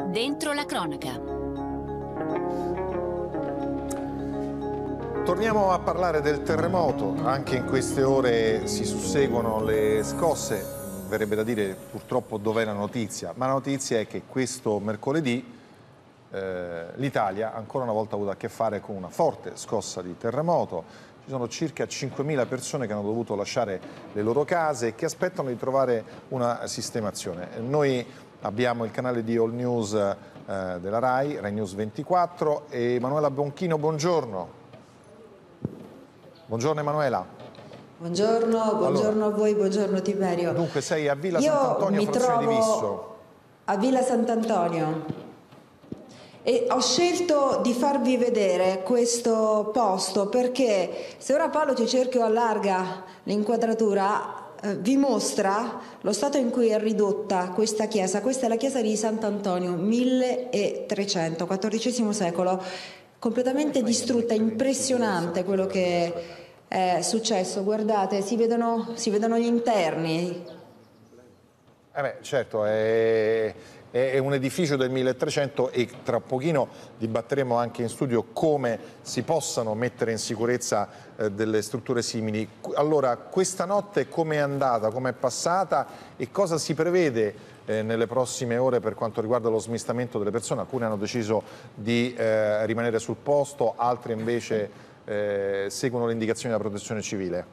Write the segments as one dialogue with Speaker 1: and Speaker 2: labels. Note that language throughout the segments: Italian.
Speaker 1: Dentro la cronaca.
Speaker 2: Torniamo a parlare del terremoto. Anche in queste ore si susseguono le scosse. Verrebbe da dire purtroppo dov'è la notizia, ma la notizia è che questo mercoledì l'Italia ancora una volta ha avuto a che fare con una forte scossa di terremoto. Ci sono circa 5.000 persone che hanno dovuto lasciare le loro case e che aspettano di trovare una sistemazione. Noi abbiamo il canale di All News della RAI, RAI News 24, e Emanuela Bonchino, buongiorno. Buongiorno Emanuela.
Speaker 3: Buongiorno a voi, buongiorno Tiberio.
Speaker 2: Dunque sei a Villa Sant'Antonio, frazione di Visso.
Speaker 3: A Villa Sant'Antonio e ho scelto di farvi vedere questo posto perché se ora Paolo ci cerca o allarga l'inquadratura vi mostra lo stato in cui è ridotta questa chiesa. Questa è la chiesa di Sant'Antonio, 1300, XIV secolo, completamente distrutta, impressionante quello che è successo. Guardate, si vedono gli interni.
Speaker 2: Certo, è un edificio del 1300 e tra pochino dibatteremo anche in studio come si possano mettere in sicurezza delle strutture simili. Allora, questa notte come è andata, come è passata e cosa si prevede nelle prossime ore per quanto riguarda lo smistamento delle persone? Alcune hanno deciso di rimanere sul posto, altre invece seguono le indicazioni della Protezione Civile.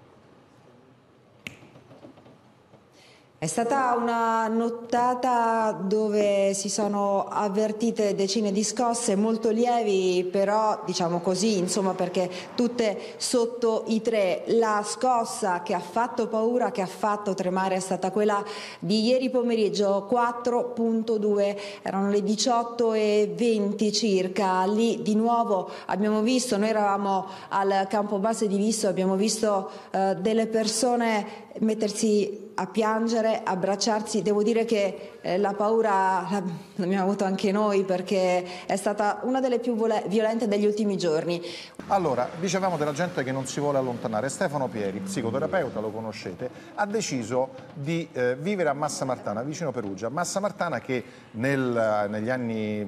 Speaker 3: È stata una nottata dove si sono avvertite decine di scosse molto lievi, però diciamo così, insomma, perché tutte sotto i 3. La scossa che ha fatto paura, che ha fatto tremare, è stata quella di ieri pomeriggio, 4.2, erano le 18:20 circa. Lì di nuovo abbiamo visto, noi eravamo al campo base di Visso, abbiamo visto delle persone mettersi a piangere, abbracciarsi. Devo dire che la paura l'abbiamo avuto anche noi perché è stata una delle più violente degli ultimi giorni.
Speaker 2: Allora, dicevamo della gente che non si vuole allontanare. Stefano Pieri, psicoterapeuta, lo conoscete, ha deciso di vivere a Massa Martana, vicino Perugia. Massa Martana che negli anni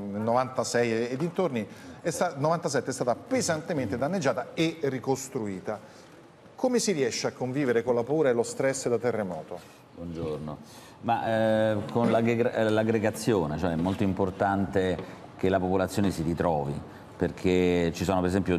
Speaker 2: 96 e dintorni, 97 è stata pesantemente danneggiata e ricostruita. Come si riesce a convivere con la paura e lo stress da terremoto?
Speaker 4: Buongiorno. Con l'aggregazione, cioè è molto importante che la popolazione si ritrovi, perché ci sono per esempio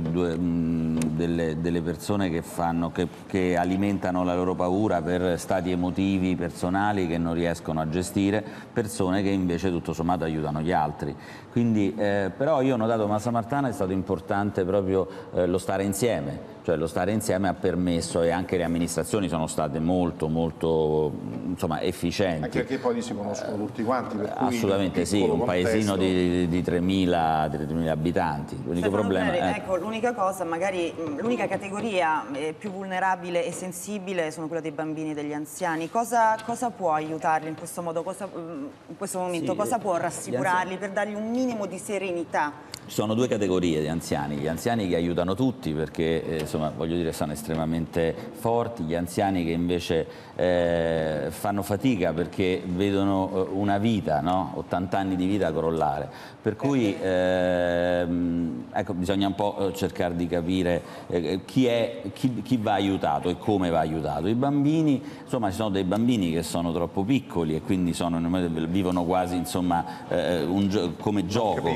Speaker 4: delle persone che alimentano la loro paura per stati emotivi personali che non riescono a gestire, persone che invece tutto sommato aiutano gli altri. Quindi, però io ho notato che Massa Martana è stato importante proprio lo stare insieme. Cioè lo stare insieme ha permesso, e anche le amministrazioni sono state molto insomma, efficienti.
Speaker 2: Anche perché poi li si conoscono tutti quanti. Per cui
Speaker 4: assolutamente sì, un paesino di 3.000 abitanti. L'unico problema
Speaker 5: ecco, l'unica cosa, magari l'unica categoria più vulnerabile e sensibile sono quella dei bambini e degli anziani. Cosa può aiutarli in questo modo, in questo momento?
Speaker 4: Sì,
Speaker 5: cosa può rassicurarli per dargli un minimo di serenità?
Speaker 4: Ci sono due categorie di anziani: gli anziani che aiutano tutti perché insomma, voglio dire, sono estremamente forti, gli anziani che invece fanno fatica perché vedono una vita, no? 80 anni di vita crollare, per cui ecco, bisogna un po' cercare di capire chi va aiutato e come va aiutato. I bambini, insomma, ci sono dei bambini che sono troppo piccoli e quindi vivono quasi, insomma, come gioco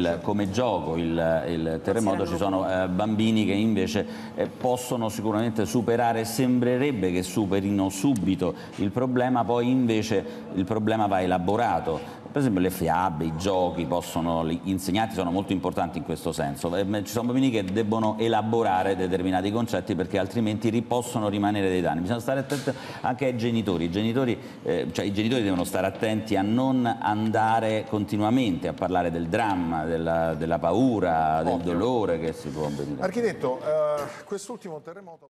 Speaker 4: il terremoto. Ci sono bambini che invece possono sicuramente superare, sembrerebbe che superino subito il problema, poi invece il problema va elaborato. Per esempio le fiabe, i giochi, gli insegnanti sono molto importanti in questo senso. Ci sono bambini che debbono elaborare determinati concetti perché altrimenti possono rimanere dei danni. Bisogna stare attenti anche ai genitori. I genitori devono stare attenti a non andare continuamente a parlare del dramma, della paura, del dolore che si può venire.
Speaker 2: Architetto, quest'ultimo terremoto...